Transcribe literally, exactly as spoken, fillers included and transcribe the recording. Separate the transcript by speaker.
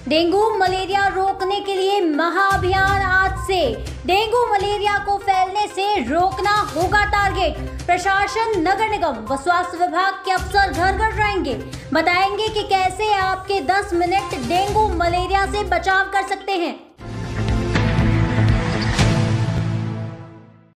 Speaker 1: Dengue malaria रोकने के लिए महाअभियान आज से। डेंगू मलेरिया को फैलने से रोकना होगा टारगेट। प्रशासन, नगर निगम व स्वास्थ्य विभाग के अफसर घर घर जाएंगे, बताएंगे कि कैसे आपके दस मिनट डेंगू मलेरिया से बचाव कर सकते हैं।